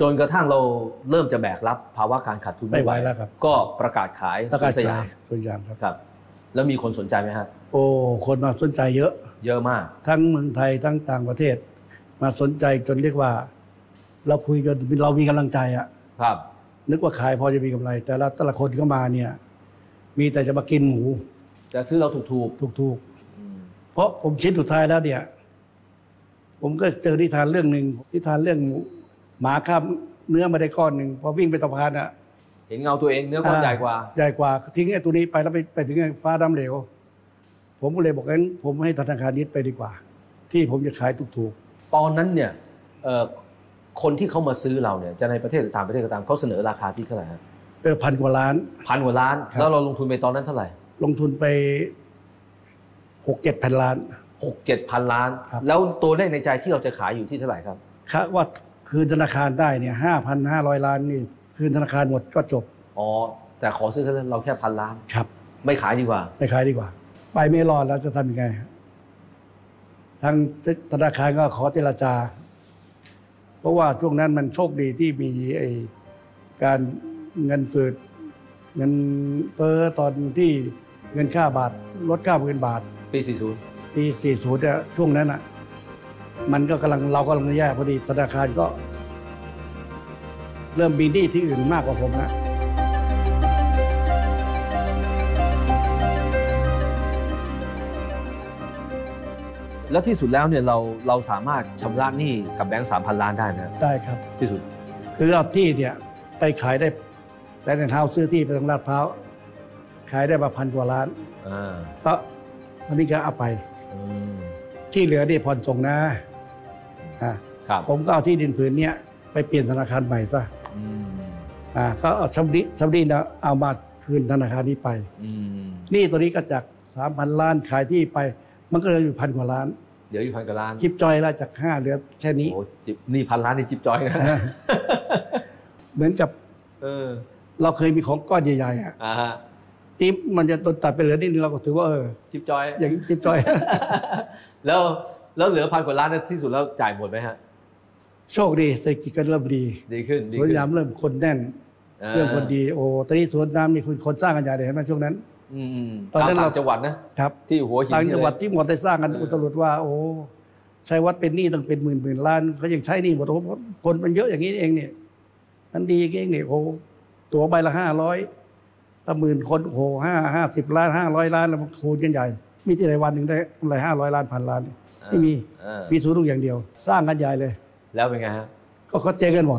จนกระทั่งเราเริ่มจะแบกรับภาวะการขาดทุนไม่ไหวแล้วครับก็ประกาศขายสยามครับแล้วมีคนสนใจไหมฮะโอ้คนมาสนใจเยอะมากทั้งเมืองไทยทั้งต่างประเทศมาสนใจจนเรียกว่าเราคุยจนเรามีกำลังใจอ่ะครับนึกว่าขายพอจะมีกำไรแต่ละคนเข้ามาเนี่ยมีแต่จะมากินหมูจะซื้อเราถูกเพราะผมคิดสุดท้ายแล้วเนี่ยผมก็เจอนิทานเรื่องหนึ่งนิทานเรื่องหมาข้ามเนื้อมาได้ก้อนหนึ่งพอวิ่งไปสะพานอ่ะเห็นเงาตัวเองเนื้อก้อนใหญ่กว่าทิ้งไอ้ตัวนี้ไปแล้วไปถึงฟ้าดำเหลวผมก็เลยบอกงั้นผมให้ธนาคารนี้ไปดีกว่าที่ผมจะขายถูกตอนนั้นเนี่ยคนที่เขามาซื้อเราเนี่ยจะในประเทศหรือต่างประเทศก็ตามเขาเสนอราคาที่เท่าไหร่ครับ 1,000 กว่าล้านแล้วเราลงทุนไปตอนนั้นเท่าไหร่ลงทุนไป 6-7 พันล้าน 6-7 พันล้านแล้วตัวเลขในใจที่เราจะขายอยู่ที่เท่าไหร่ครับคาดว่าคืนธนาคารได้เนี่ย 5,500 ล้านนี่คืนธนาคารหมดก็จบแต่ขอซื้อเราแค่1,000 ล้านครับไม่ขายดีกว่าไปไม่รอดแล้วจะทำยังไงทางธนาคารก็ขอเจรจาเพราะว่าช่วงนั้นมันโชคดีที่มีการเงินฝืดเงินเฟ้อตอนที่เงินค่าบาทลดค่าเงินบาทปี 40เนี่ยช่วงนั้นอ่ะมันก็เรากำลังแย่พอดีธนาคารก็เริ่มมีหนี้ที่อื่นมากกว่าผมนะแล้วที่สุดแล้วเนี่ยเราสามารถชำระหนี้กับแบงก์ 3,000 ล้านได้ไหมได้ครับที่สุดคือเอาที่เนี่ยไปขายได้แต่ในเท้าซื้อที่ไปตรงลาดพร้าวขายได้มา1,000 กว่าล้านก็อันนี้ก็เอาไปที่เหลือนี่ผ่อนส่งนะผมก็เอาที่ดินผืนนี้ไปเปลี่ยนธนาคารใหม่ซะก็เอาชำระนะเอามาคืนธนาคารนี้ไปนี่ตัวนี้ก็จาก 3,000 ล้านขายที่ไปมันก็เลยอยู่1,000 กว่าล้านเดี๋ยวอยู่1,000 กว่าล้านจิ๊บจอยแล้วจาก5เหลือแค่นี้โอ้นี่1,000 ล้านนี่จิ๊บจอยนะเหมือนกับเราเคยมีของก้อนใหญ่ๆที่มันจะตัดไปเหลือนิดนึงเราก็ถือว่าจิ๊บจอยอย่างจิ๊บจอยแล้วเหลือ1,000 กว่าล้านที่สุดแล้วจ่ายหมดไหมฮะโชคดีเศรษฐกิจก็เริ่มดีขึ้นสวนน้ำเริ่มคนแน่นเรื่องคนดีตอนนี้สวนน้ำนี่คนสร้างกันใหญ่เลยเห็นไหมช่วงนั้นตอนนั้นเราจังหวัดนะครับที่หัวหินต่างจังหวัดที่หมดได้สร้างกันอุตรุดว่าชัยวัฒน์เป็นหนี้ต้องเป็นหมื่นล้านเขายังใช้หนี้หมดคนมันเยอะอย่างนี้เองเนี่ยมันดีเองเนี่ยตัวใบละ500ถ้า10,000 คน50 ล้าน500 ล้านแล้วมันคูณกันใหญ่มีที่ไหนวันหนึ่งได้กำไร500 ล้าน1,000 ล้านไม่มีศูนย์ลูกอย่างเดียวสร้างกันใหญ่เลยแล้วเป็นไงฮะก็เขาเจ๊กันหมด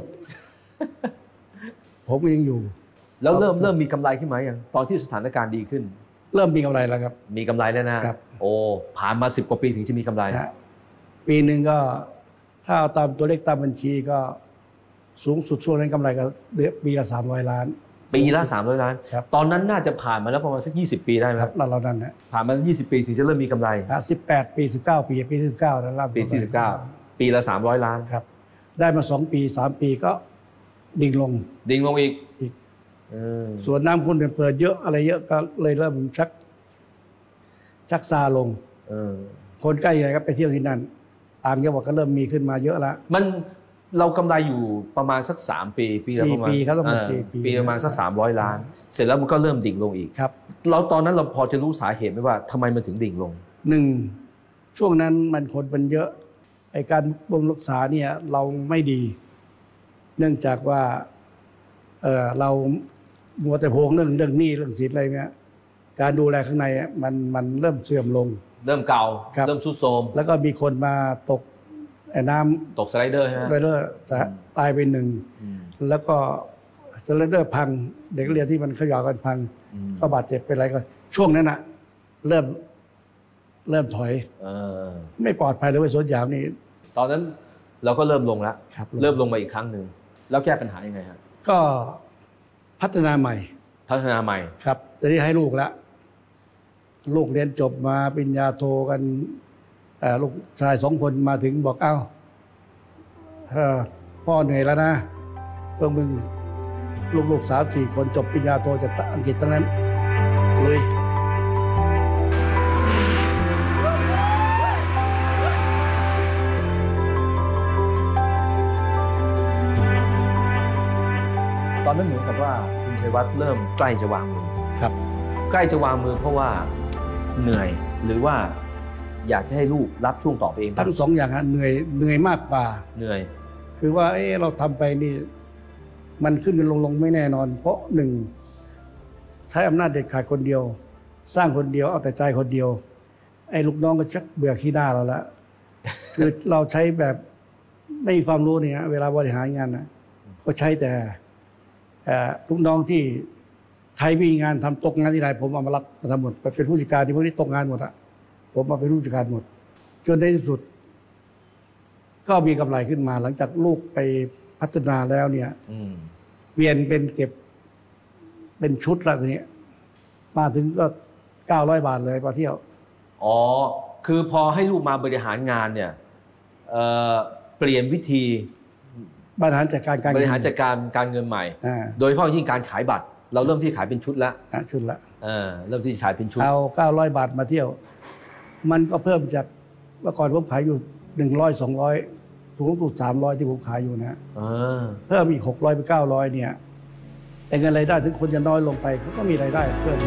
ผมยังอยู่แล้วเริ่มมีกำไรขึ้นไหมยังตอนที่สถานการณ์ดีขึ้นเริ่มมีกำไรแล้วครับมีกำไรแล้วนะครับผ่านมา10 กว่าปีถึงจะมีกำไรปีหนึ่งก็ถ้าเอาตามตัวเลขตามบัญชีก็สูงสุดช่วงนั้นกำไรก็ปีละ300 ล้านปีละ300 ล้านตอนนั้นน่าจะผ่านมาแล้วประมาณสัก20 ปีได้ไหมครับเรานั้นนะผ่านมา20 ปีถึงจะเริ่มมีกำไร 18 ปี19 ปีปีที่19แล้วปีที่19ปีละ300 ล้านครับได้มา2 ปี3 ปีก็ดิ่งลงอีกส่วนน้ำคนเปิดเยอะอะไรเยอะก็เลยเริ่มชักซาลงคนใกล้ไหนก็ไปเที่ยวที่นั่นต่างจังหวัดก็เริ่มมีขึ้นมาเยอะแล้วเรากำไรอยู่ประมาณสัก3 ปีละประมาณ 4 ปีครับปีประมาณสัก300 ล้านเสร็จแล้วมันก็เริ่มดิ่งลงอีกครับเราตอนนั้นเราพอจะรู้สาเหตุไหมว่าทำไมมันถึงดิ่งลง 1ช่วงนั้นคนมันเยอะไอ้การบำรุงรักษาเนี่ยเราไม่ดีเนื่องจากว่าเรามัวแต่โพงเรื่องหนี้เรื่องสินอะไรเนี่ยการดูแลข้างในมันเริ่มเสื่อมลงเริ่มเก่าเริ่มทรุดโทรมแล้วก็มีคนมาตกน้ำตกสไลเดอร์ใช่ไหมสไลเดอร์ตายไป1แล้วก็สไลเดอร์พังเด็กเรียนที่มันขย่ากันพังก็บาดเจ็บเป็นอะไรก็ช่วงนั้นน่ะเริ่มถอยไม่ปลอดภัยเลยสวนยามนี่ตอนนั้นเราก็เริ่มลงแล้วเริ่มลงมาอีกครั้งหนึ่งแล้วแก้ปัญหายังไงครับก็พัฒนาใหม่ครับตอนนี้ให้ลูกแล้วลูกเรียนจบมาปริญญาโทกันลูกชาย2 คนมาถึงบอกพ่อเหนื่อยแล้วนะพวกมึงลูก3-4 คนจบปริญญาโทจากอังกฤษทั้งนั้นเลยอนนั้นเหมือนกับว่าคุณชัยวัฒน์เริ่มใกล้จะวางมือครับใกล้จะวางมือเพราะว่าเหนื่อยหรือว่าอยากจะให้ลูกรับช่วงต่อไปเองทั้งสองอย่างเหนื่อยมากกว่าเหนื่อยคือว่าเราทำไปนี่มันขึ้นลงไม่แน่นอนเพราะหนึ่งใช้อำนาจเด็ดขาดคนเดียวสร้างคนเดียวเอาแต่ใจคนเดียวไอ้ลูกน้องก็ชักเบื่อขี้หน้าเราแล้วคือเราใช้แบบไม่มีความรู้เนี่ยเวลาบริหารงานนะก็ใช้แต่ลูกน้องที่ใครมีงานทำตกงานที่ไหนผมเอามารับมาทำหมดไปเป็นผู้จัดการที่พวกนี้ตกงานหมดอะผมมาเป็นผู้จัดการหมดจนในที่สุดก็มีกำไรขึ้นมาหลังจากลูกไปพัฒนาแล้วเนี่ยเปลี่ยนเป็นเก็บเป็นชุดละทีนี้มาถึงก็900 บาทเลยพอเที่ยวอ๋อคือพอให้ลูกมาบริหารงานเนี่ยเปลี่ยนวิธีบริหารจัดการบริหารจัดการการเงินใหม่โดยเฉพาะยิ่งการขายบัตรเราเริ่มที่ขายเป็นชุดละเริ่มที่ขายเป็นชุดเอา900 บาทมาเที่ยวมันก็เพิ่มจากเมื่อก่อนผมขายอยู่100 200สูงสุด300ที่ผมขายอยู่นะเพิ่มอีก600เป็น900เนี่ยแต่เงินรายได้ถึงคนจะน้อยลงไปเขาก็มีรายได้เพิ่ม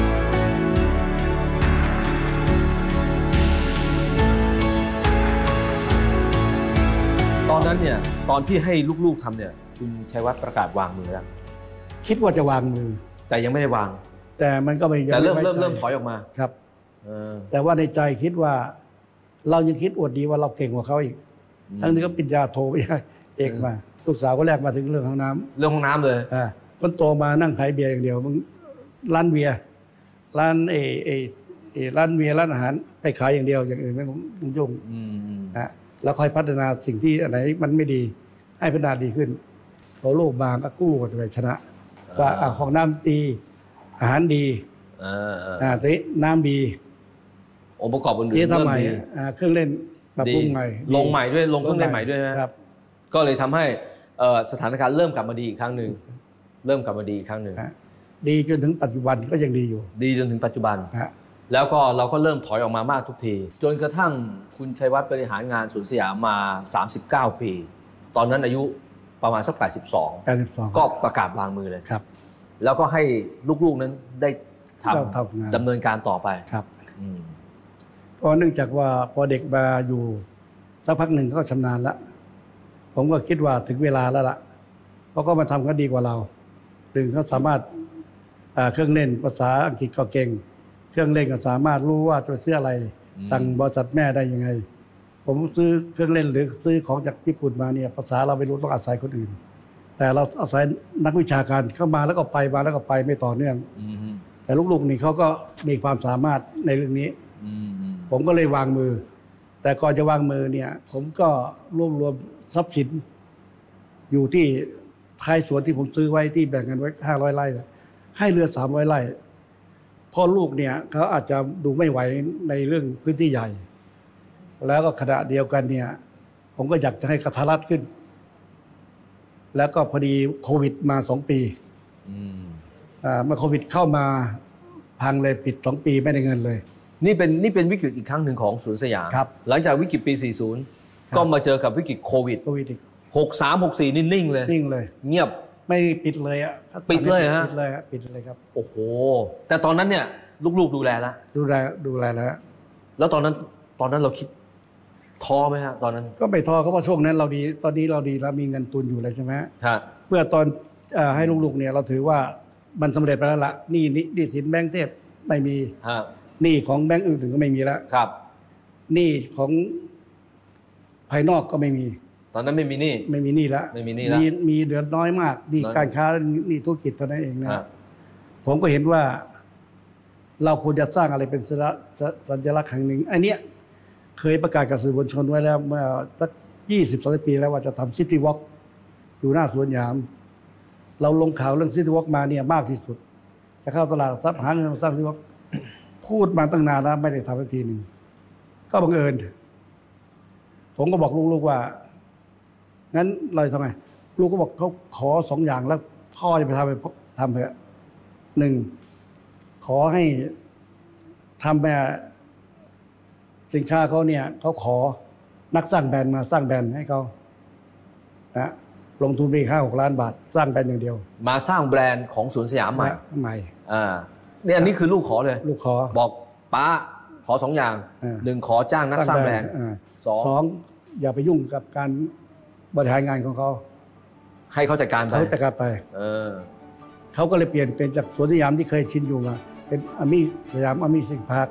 ตอนนั้นเนี่ยตอนที่ให้ลูกๆทำเนี่ยคุณชัยวัฒน์ประกาศวางมือแล้วคิดว่าจะวางมือแต่ยังไม่ได้วางแต่มันก็ไม่แต่เริ่มถอยออกมาครับแต่ว่าในใจคิดว่าเรายังคิดอวดดีว่าเราเก่งกว่าเขาอีกทั้งนี้ก็ปริญญาโทไปเอกมาลูกสาวก็แรกมาถึงเรื่องห้องน้ำเรื่องห้องน้ำเลยคนโตมานั่งขายเบียร์อย่างเดียวมึงร้านเบียร์ร้านร้านเบียร์ร้านอาหารไปขายอย่างเดียวอย่างอื่นไม่ผมยุ่งแล้วค่อยพัฒนาสิ่งที่อันไหนมันไม่ดีให้พัฒนาดีขึ้นพอโลกบางก็กู้กันไปชนะว่าห้องน้ำดีอาหารดีทีน้ำดีองค์ประกอบอื่นๆเริ่มดีเครื่องเล่นปรับปรุงใหม่ลงใหม่ด้วยลงเครื่องเล่นใหม่ด้วยนะครับก็เลยทำให้สถานการณ์เริ่มกลับมาดีอีกครั้งหนึ่งดีจนถึงปัจจุบันก็ยังดีอยู่ดีจนถึงปัจจุบันแล้วก็เราก็เริ่มถอยออกมามากทุกทีจนกระทั่งคุณชัยวัฒน์บริหารงานสวนสยามมา39 ปีตอนนั้นอายุประมาณสัก82ก็ประกาศวางมือเลยครับแล้วก็ให้ลูกๆนั้นได้ทำดำเนินการต่อไปครับเพราะเนื่องจากว่าพอเด็กมาอยู่สักพักหนึ่งก็ชำนาญแล้วผมก็คิดว่าถึงเวลาแล้วล่ะเพราะก็มาทำก็ดีกว่าเราถึงเขาสามารถเครื่องเล่นภาษาอังกฤษก็เก่งเครื่องเล่นก็สามารถรู้ว่าจะซื้ออะไรสั่งบริษัทแม่ได้ยังไงผมซื้อเครื่องเล่นหรือซื้อของจากญี่ปุ่นมาเนี่ยภาษาเราไม่รู้ต้องอาศัยคนอื่นแต่เราอาศัยนักวิชาการเข้ามาแล้วก็ไปมาแล้วก็ไปไม่ต่อเนื่องแต่ลูกๆนี่เขาก็มีความสามารถในเรื่องนี้ผมก็เลยวางมือแต่ก่อนจะวางมือเนี่ยผมก็รวมทรัพย์สินอยู่ที่ท้ายสวนที่ผมซื้อไว้ที่แบ่งกันไว้500 ไร่ให้เรือ300 ไร่พ่อลูกเนี่ยเขาอาจจะดูไม่ไหวในเรื่องพื้นที่ใหญ่แล้วก็ขณะเดียวกันเนี่ยผมก็อยากจะให้กระทัดรัดขึ้นแล้วก็พอดีโควิดมา2 ปีเมื่อโควิดเข้ามาพังเลยปิด2 ปีไม่ได้เงินเลยนี่เป็นวิกฤตอีกครั้งหนึ่งของสวนสยามหลังจากวิกฤตปี40ก็มาเจอกับวิกฤตโควิดอีก 63 64นี่นิ่งเลยเงียบไม่ปิดเลยอ่ะปิดเลยฮะปิดเลยครับโอ้โหแต่ตอนนั้นเนี่ยลูกๆดูแลแล้วแล้วตอนนั้นเราคิดท้อไหมฮะตอนนั้นก็ไม่ท้อเพราะว่าช่วงนั้นเราดีตอนนี้เราดีแล้วมีเงินทุนอยู่เลยใช่ไหมเมื่อตอนให้ลูกๆเนี่ยเราถือว่ามันสำเร็จไปแล้วล่ะนี่สินแบงก์เทพไม่มีนี่ของแบงก์อื่นๆก็ไม่มีแล้วครับนี่ของภายนอกก็ไม่มีตอนนั้นไม่มีหนี้แล้วมีเหลือน้อยมากนี่การค้านี่ธุรกิจเท่านั้นเองนะผมก็เห็นว่าเราควรจะสร้างอะไรเป็นสัญลักษณ์แห่งหนึ่งอันเนี้ยเคยประกาศกับสื่อมวลชนไว้แล้วเมื่อสัก20-30 ปีแล้วว่าจะทำซิตี้วอล์กอยู่หน้าสวนสยามเราลงข่าวเรื่องซิตี้วอล์กมาเนี่ยมากที่สุดจะเข้าตลาดทรัพย์หาเงินมาสร้างซิตี้วอล์กพูดมาตั้งนานแล้วไม่ได้ทำสักทีนึงก็บังเอิญผมก็บอกลูกๆว่างั้นเราทำไงลูกก็บอกเขาขอ2 อย่างแล้วพ่อจะไปทำเถอะ1ขอให้ทำแบบสินค้าเขาเนี่ยเขาขอนักสร้างแบรนด์มาสร้างแบรนด์ให้เขานะลงทุนไป5-6 ล้านบาทสร้างแบรนด์อย่างเดียวมาสร้างแบรนด์ของสวนสยามใหม่เนี่ยอันนี้คือลูกขอเลยลูกขอบอกป้าขอ2 อย่าง1ขอจ้างนักสร้างแบรนด์ 2อย่าไปยุ่งกับการบริหารงานของเขาให้เขาจัดการไปเขาก็เลยเปลี่ยนเป็นจากสวนสยามที่เคยชินอยู่มาเป็นสยามAmazing Park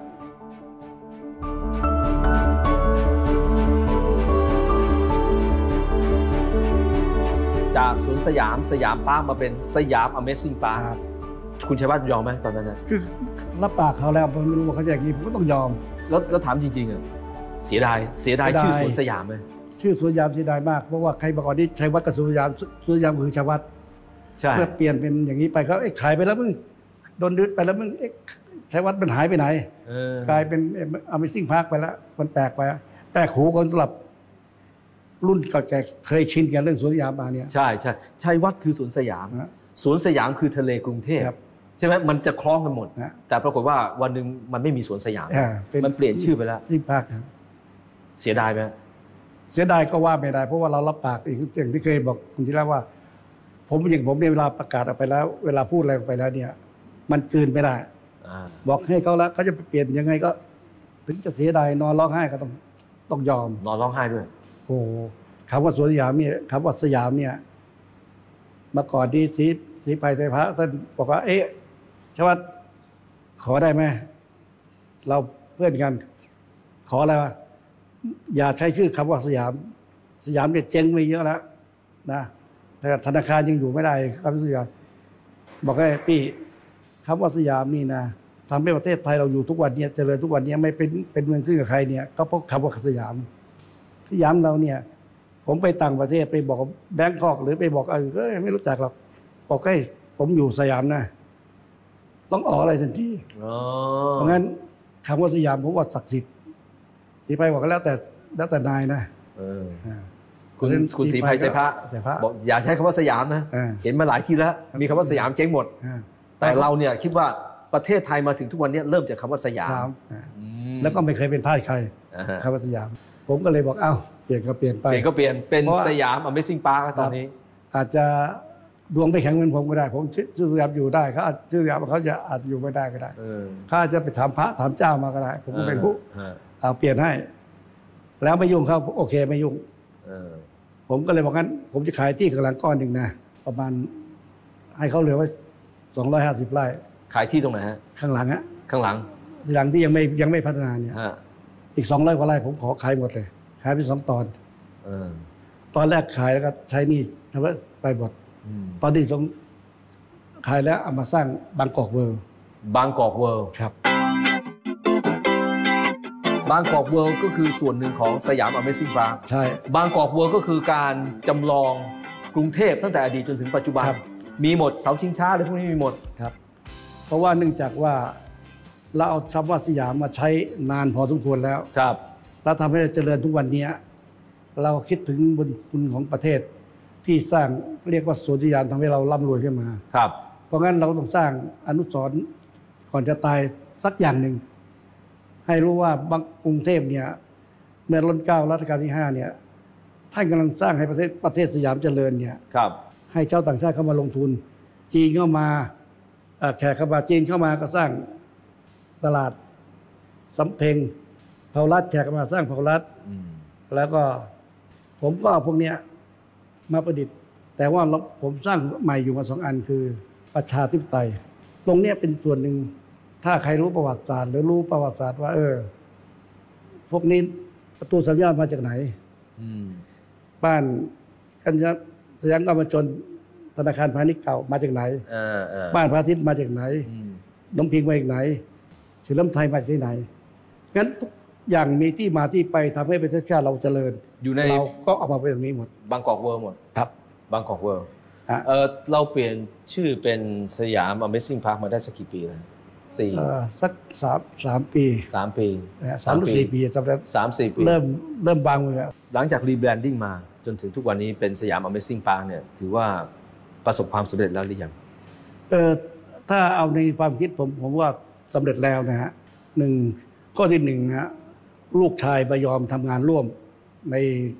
จากสวนสยามพาร์คมาเป็นสยาม Amazing Park คุณชัยวัฒน์ยอมไหมตอนนั้นนะคือรับปากเขาแล้วผมไม่รู้ว่าเขาจะอย่างนี้ผมก็ต้องยอมแล้วถามจริงๆอ่ะเสียดายชื่อสวนสยามไหมชื่อสวนสยามเสียดายมากเพราะว่าใครมาก่อนนี้ชัยวัฒน์กับสวนสยามคือชัยวัฒน์เพื่อเปลี่ยนเป็นอย่างนี้ไปเขาขายไปแล้วมึงโดนดึงไปแล้วมึงชัยวัฒน์มันหายไปไหนกลายเป็น Amazing Park ไปแล้วมันแปลกไปแปลกหูคนสำหรับรุ่นเก่าแก่เคยชินกันเรื่องสวนสยามมาเนี่ยใช่ชัยวัฒน์คือสวนสยามคือทะเลกรุงเทพใช่ไหมมันจะคล้องกันหมดแต่ปรากฏว่าวันหนึ่งมันไม่มีสวนสยามมันเปลี่ยนชื่อไปแล้วที่ภาคเสียดายไหมเสียดายก็ว่าไม่ได้เพราะว่าเรารับปากอีกอย่างที่เคยบอกคุณที่แล้วว่าผมเนี่ยเวลาประกาศออกไปแล้วเวลาพูดอะไรออกไปแล้วเนี่ยมันกลืนไม่ได้บอกให้เขาแล้วเขาจะเปลี่ยนยังไงก็ถึงจะเสียดายนอนร้องไห้ก็ต้องยอมนอนร้องไห้ด้วยโอ้คำว่าสวนสยามเนี่ยคำว่าสยามเนี่ยมาก่อนที่ศรีไพรไทยพระท่านบอกว่าใช่ว่าขอได้ไหมเราเพื่อนกันขออะไรวะอย่าใช้ชื่อคำว่าสยามเนี่ยเจ๊งไปเยอะแล้วนะแต่ธนาคารยังอยู่ไม่ได้คำว่าสยามบอกให้พี่คำว่าสยามนี่นะทำให้ประเทศไทยเราอยู่ทุกวันนี้เจริญทุกวันนี้ไม่เป็นเมืองขึ้นกับใครเนี่ยก็เพราะคำว่าสยามเราเนี่ยผมไปต่างประเทศไปบอกแบงคอกหรือไปบอกก็ไม่รู้จักหรอกบอกให้ผมอยู่สยามนะต้องอะไรทันทีเพราะงั้นคำว่าสยามผมว่าศักดิ์สิทธิ์ศรีไพรบอกก็แล้วแต่นายนะคุณศรีไพรใจพระบอกอย่าใช้คำว่าสยามนะเห็นมาหลายทีแล้วมีคำว่าสยามเจ๊งหมดแต่เราเนี่ยคิดว่าประเทศไทยมาถึงทุกวันนี้เริ่มจากคำว่าสยามแล้วก็ไม่เคยเป็นทาสใครคำว่าสยามผมก็เลยบอกเปลี่ยนก็เปลี่ยนไปเป็นสยาม Amazing Park ตอนนี้อาจจะดวงไม่แข็งเหมือนผมก็ได้ผมชื่อสยามอยู่ได้เขาชื่อสยามเขาจะอาจอยู่ไม่ได้ก็ได้เขาจะไปถามพระถามเจ้ามาก็ได้ผมก็เป็นผู้เปลี่ยนให้แล้วไม่ยุ่งเขาโอเคไม่ยุ่งผมก็เลยบอกงั้นผมจะขายที่ข้างหลังก้อนหนึ่งนะประมาณให้เขาเหลือไว้250 ไร่ขายที่ตรงไหนฮะข้างหลังข้างหลังที่ยังไม่พัฒนาเนี่ยอีก200 กว่าไร่ผมขอขายหมดเลยขายเป็น2 ตอนตอนแรกขายแล้วก็ใช้นี่ทำให้ไปหมดตอนที่ขายแล้วเอามาสร้างบางกอกเวิลด์ครับบางกอกเวิลด์ก็คือส่วนหนึ่งของสยาม Amazing Park ใช่บางกอกเวิลด์ก็คือการจำลองกรุงเทพตั้งแต่อดีตจนถึงปัจจุบันมีหมดเสาชิงช้าอะไรพวกนี้มีหมดครับเพราะว่าเนื่องจากว่าเราเอาคำว่าสยามมาใช้นานพอสมควรแล้วครับแล้วทำให้เจริญทุกวันนี้เราคิดถึงบุญคุณของประเทศที่สร้างเรียกว่าสวนสยามทำให้เราร่ำรวยขึ้นมาครับเพราะงั้นเราต้องสร้างอนุสรณ์ก่อนจะตายสักอย่างหนึ่งให้รู้ว่าบางกรุงเทพเนี่ยเมื่อรัชกาลที่5เนี่ยท่านกำลังสร้างให้ประเทศสยามเจริญเนี่ยครับให้ชาวต่างชาติเข้ามาลงทุนจีนเข้ามาแขกเข้ามาจีนเข้ามาก็สร้างตลาดสำเพ็งเผารัดแขกเข้ามาสร้างเผารัดแล้วก็ผมก็เอาพวกเนี้ยมาประดิษฐ์แต่ว่าผมสร้างใหม่อยู่มา2 อันคือประชาธิปไตยตรงเนี้ยเป็นส่วนหนึ่งถ้าใครรู้ประวัติศาสตร์หรือรู้ประวัติศาสตร์ว่าพวกนี้ประตูสัญญาณมาจากไหนบ้านกันยสยามกรรมชนธนาคารพาณิชย์เก่ามาจากไหนบ้านพระอาทิตย์มาจากไหนน้องพิงมาจากไหนเฉลิมไทยมาจากที่ไหนงั้นทุกอย่างมีที่มาที่ไปทำให้ประเทศชาติเราเจริญอยู่ในเราก็ออกมาเป็นอย่างนี้หมดบางกอกเวิลด์หมดครับบางกอกเวิลด์เราเปลี่ยนชื่อเป็นสยาม Amazing Park มาได้สักกี่ปีแล้วสัก3 ปี 3 ปี 3 หรือ 4 ปีจำได้ 3-4 ปีเริ่มบางเลยหลังจากรีแบรนดิ้งมาจนถึงทุกวันนี้เป็นสยาม Amazing Park เนี่ยถือว่าประสบความสำเร็จแล้วหรือยังถ้าเอาในความคิดผมว่าสำเร็จแล้วนะฮะข้อที่1นะลูกชายไปยอมทำงานร่วมใน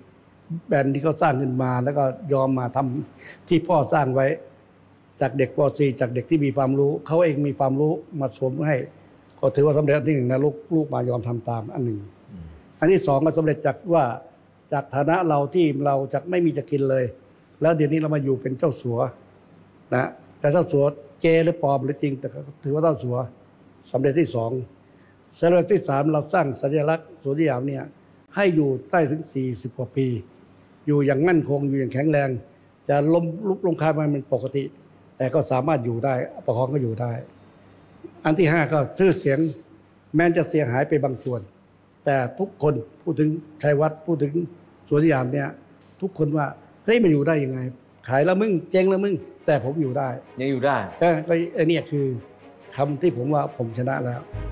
แบรนด์ที่เขาสร้างขึ้นมาแล้วก็ยอมมาทำที่พ่อสร้างไว้จากเด็กป .4 จากเด็กที่มีความรู้เขาเองมีความรู้มาสวมให้ก็ถือว่าสำเร็จที่หนึ่งนะลูกมายอมทำตามอันหนึ่งอันที่สองก็สำเร็จจากว่าจากฐานะเราที่เราจะไม่มีจะกินเลยแล้วเดี๋ยวนี้เรามาอยู่เป็นเจ้าสัวนะแต่เจ้าสัวเจหรือปลอมหรือจริงแต่ถือว่าเจ้าสัวสำเร็จที่สองสำเร็จที่สามเราสร้างสัญลักษณ์สวนสยามเนี่ยให้อยู่ใต้ถึง40กว่าปีอยู่อย่างมั่นคงอยู่อย่างแข็งแรงจะล้มลุกลงคลายมันเป็นปกติแต่ก็สามารถอยู่ได้ประคองก็อยู่ได้อันที่ห้าก็ชื่อเสียงแม้จะเสียหายไปบางส่วนแต่ทุกคนพูดถึงชัยวัฒน์พูดถึงสวนสยามเนี่ยทุกคนว่าเฮ้ยมันอยู่ได้ยังไงขายแล้วมึงเจ๊งแล้วมึงแต่ผมอยู่ได้ยังอยู่ได้ก็ไอ้นี่คือคำที่ผมว่าผมชนะแล้ว